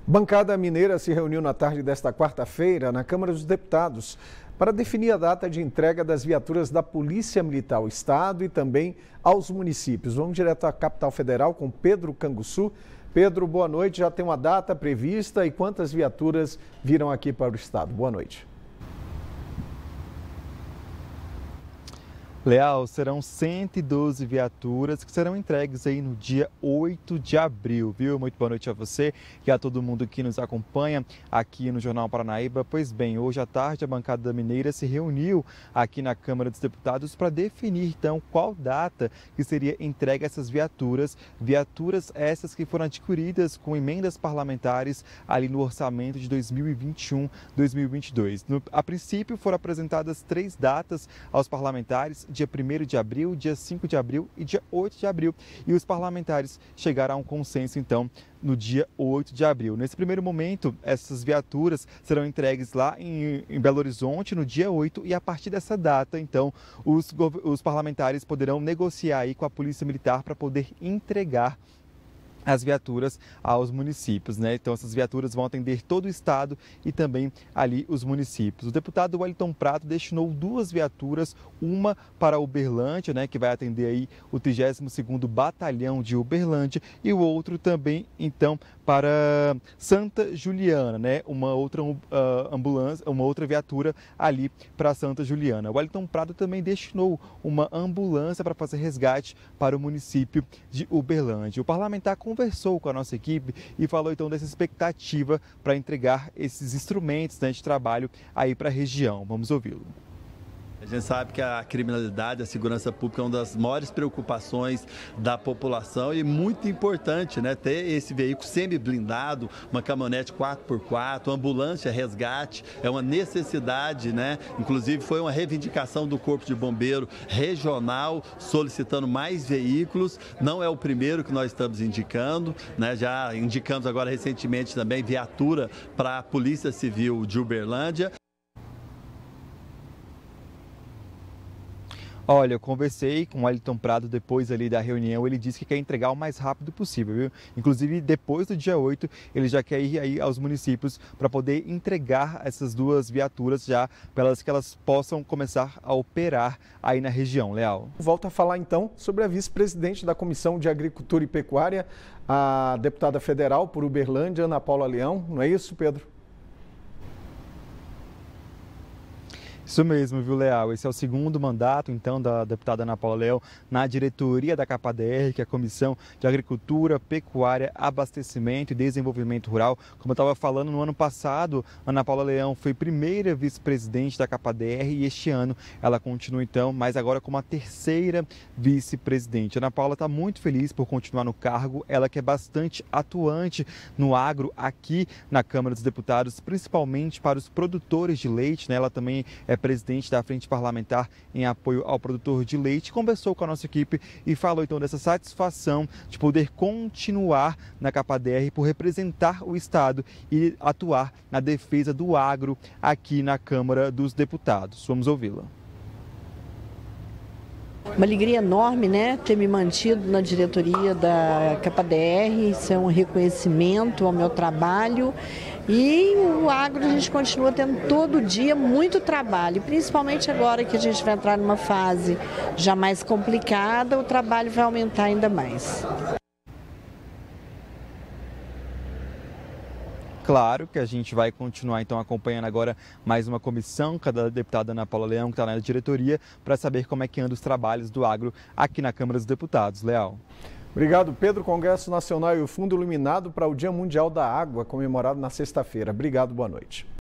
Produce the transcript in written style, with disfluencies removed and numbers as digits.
Bancada mineira se reuniu na tarde desta quarta-feira na Câmara dos Deputados para definir a data de entrega das viaturas da Polícia Militar ao Estado e também aos municípios. Vamos direto à capital federal com Pedro Canguçu. Pedro, boa noite. Já tem uma data prevista e quantas viaturas virão aqui para o Estado? Boa noite. Leal, serão 112 viaturas que serão entregues aí no dia 8 de abril, viu? Muito boa noite a você e a todo mundo que nos acompanha aqui no Jornal Paranaíba. Pois bem, hoje à tarde a bancada mineira se reuniu aqui na Câmara dos Deputados para definir então qual data que seria entregue essas viaturas. Viaturas essas que foram adquiridas com emendas parlamentares ali no orçamento de 2021-2022. A princípio foram apresentadas 3 datas aos parlamentares: dia 1º de abril, dia 5 de abril e dia 8 de abril. E os parlamentares chegaram a um consenso, então, no dia 8 de abril. Nesse primeiro momento, essas viaturas serão entregues lá em Belo Horizonte no dia 8 e a partir dessa data, então, os parlamentares poderão negociar aí com a Polícia Militar para poder entregar as viaturas aos municípios, né? Então essas viaturas vão atender todo o estado e também ali os municípios. O deputado Wellington Prado destinou 2 viaturas, uma para Uberlândia, né, que vai atender aí o 32º Batalhão de Uberlândia, e o outro também então para Santa Juliana, né? Uma outra ambulância, uma outra viatura ali para Santa Juliana. O Wellington Prado também destinou uma ambulância para fazer resgate para o município de Uberlândia. O parlamentar conversou com a nossa equipe e falou então dessa expectativa para entregar esses instrumentos, né, de trabalho aí para a região. Vamos ouvi-lo. A gente sabe que a criminalidade, a segurança pública é uma das maiores preocupações da população e muito importante, né, ter esse veículo semi-blindado, uma caminhonete 4x4, uma ambulância resgate, é uma necessidade, né? Inclusive foi uma reivindicação do Corpo de Bombeiro Regional solicitando mais veículos. Não é o primeiro que nós estamos indicando, né? Já indicamos agora recentemente também viatura para a Polícia Civil de Uberlândia. Olha, eu conversei com o Wellington Prado depois ali da reunião, ele disse que quer entregar o mais rápido possível, viu? Inclusive, depois do dia 8, ele já quer ir aí aos municípios para poder entregar essas 2 viaturas já, para que elas possam começar a operar aí na região. Leal. Volto a falar então sobre a vice-presidente da Comissão de Agricultura e Pecuária, a deputada federal por Uberlândia, Ana Paula Leão. Não é isso, Pedro? Isso mesmo, viu, Leal? Esse é o 2º mandato, então, da deputada Ana Paula Leão na diretoria da CAPADR, que é a Comissão de Agricultura, Pecuária, Abastecimento e Desenvolvimento Rural. Como eu estava falando, no ano passado, Ana Paula Leão foi primeira vice-presidente da CAPADR e este ano ela continua, então, mas agora como a 3ª vice-presidente. Ana Paula está muito feliz por continuar no cargo, ela que é bastante atuante no agro aqui na Câmara dos Deputados, principalmente para os produtores de leite, né? Ela também é presidente da Frente Parlamentar em apoio ao produtor de leite, conversou com a nossa equipe e falou então dessa satisfação de poder continuar na CAPADR por representar o Estado e atuar na defesa do agro aqui na Câmara dos Deputados. Vamos ouvi-la. Uma alegria enorme, né, ter me mantido na diretoria da CAPADR, isso é um reconhecimento ao meu trabalho. E o agro a gente continua tendo todo dia muito trabalho, principalmente agora que a gente vai entrar numa fase já mais complicada, o trabalho vai aumentar ainda mais. Claro que a gente vai continuar então acompanhando agora mais uma comissão, da deputada Ana Paula Leão, que está na diretoria, para saber como é que andam os trabalhos do agro aqui na Câmara dos Deputados. Leal. Obrigado, Pedro. Congresso Nacional e o Fundo Iluminado para o Dia Mundial da Água, comemorado na sexta-feira. Obrigado, boa noite.